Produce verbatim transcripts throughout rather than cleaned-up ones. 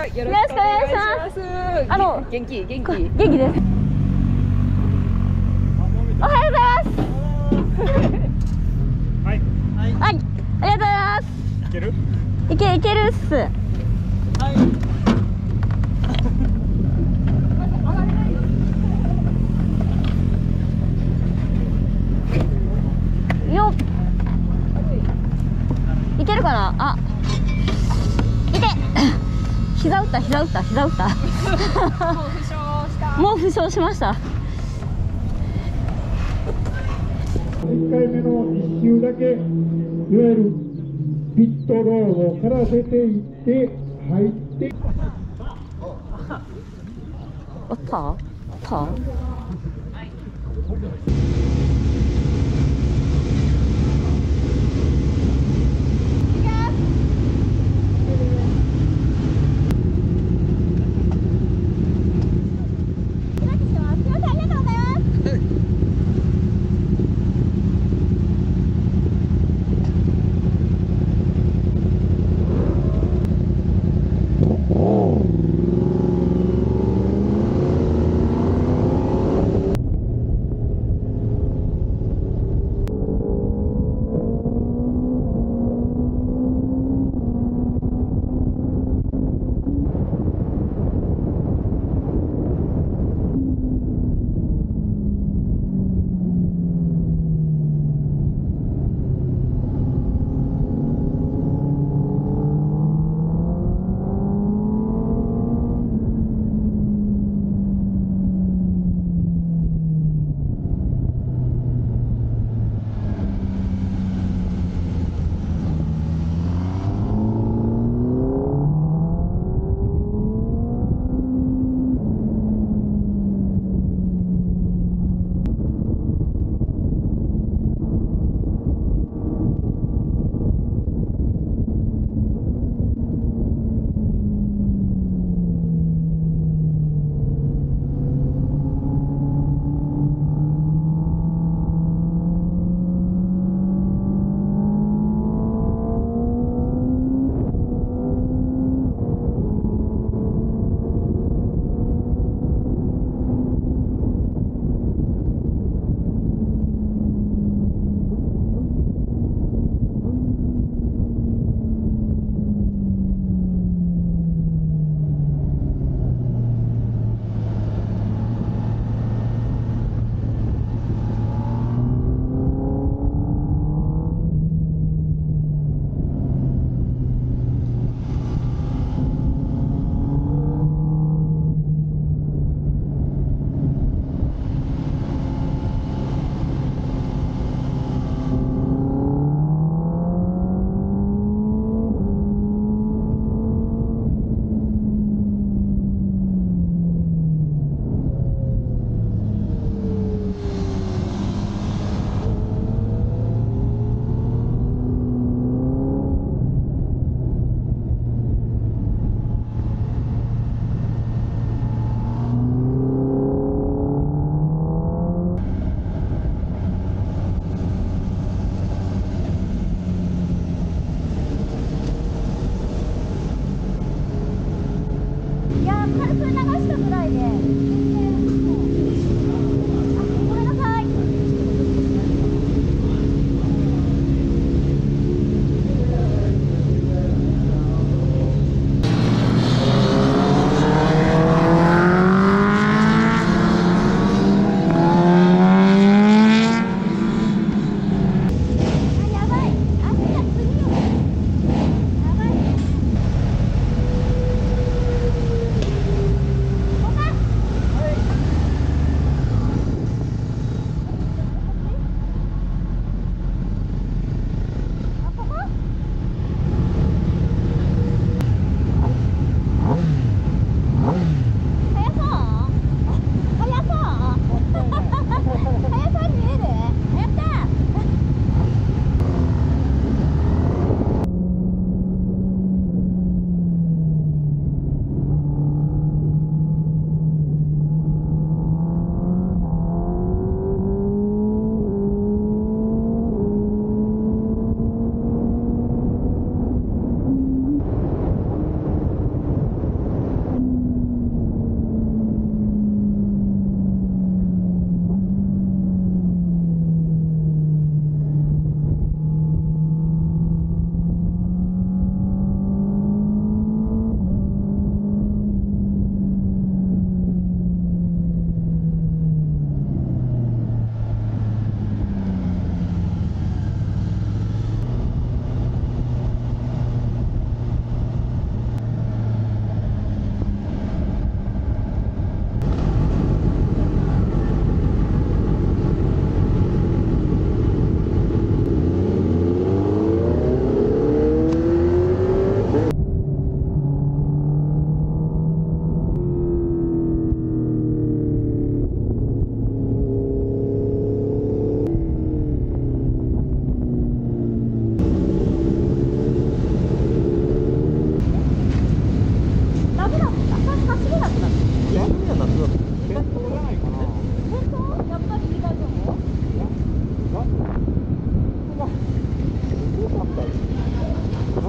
よろしくお願いします。あの元気元気元気です。おはようございます。はいはいありがとうございます。いける？いけいけるっす。はい。よっ。いけるかなあ。いけ膝打った膝打った膝打ったもう負傷したもう負傷しました。 いっかいめのいっ周だけいわゆるピットロードから出ていって入ってあったあった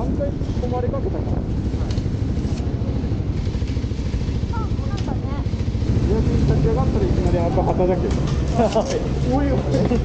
何回止まりかけたか。逆に立ち上がったらいきなり赤旗だけど。おいおい。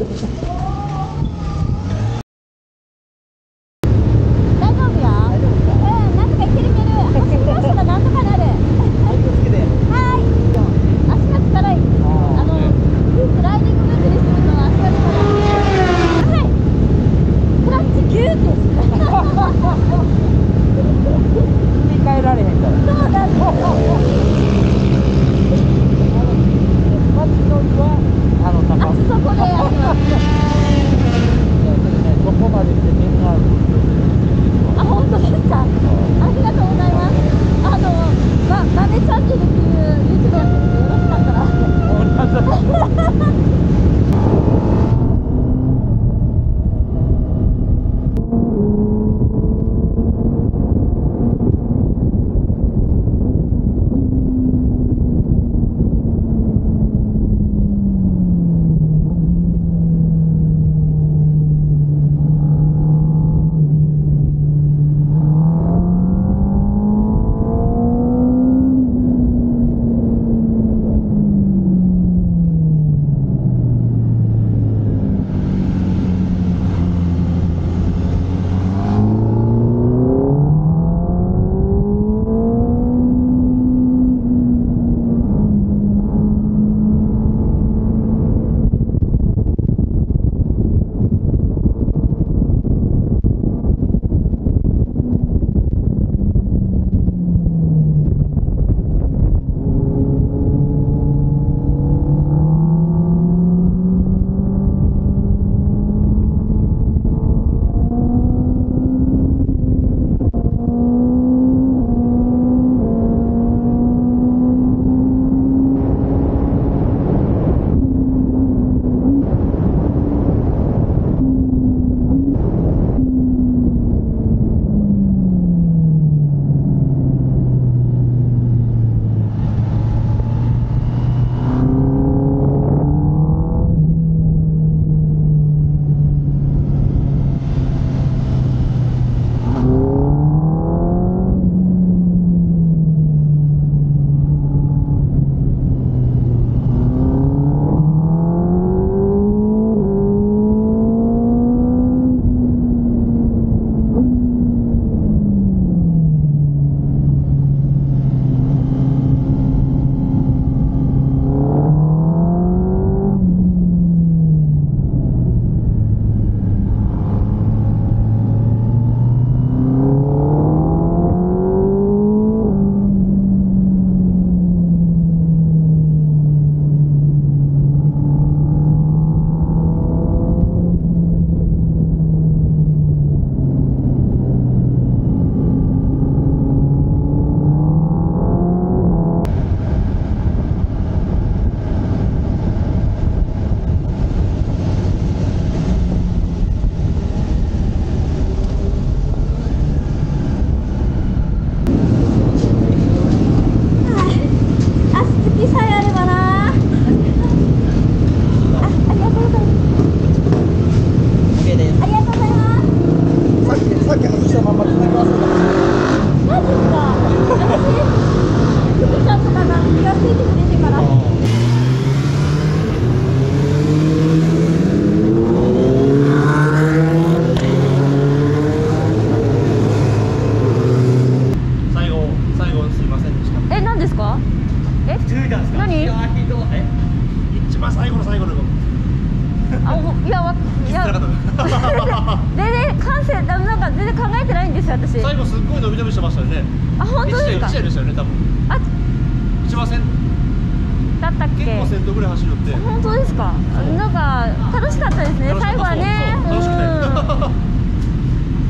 最後すっごい伸び伸びしてましたよね。 あ、本当ですか。 一試合でしたよね、多分。 あ、 一番先だったっけ。 結構先頭ぐらい走るって。 本当ですか。なんか楽しかったですね。最後はね。 楽しくて。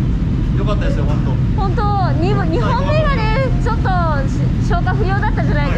よかったですよ、本当。 本当、二二本目がね、ちょっと消化不良だったじゃない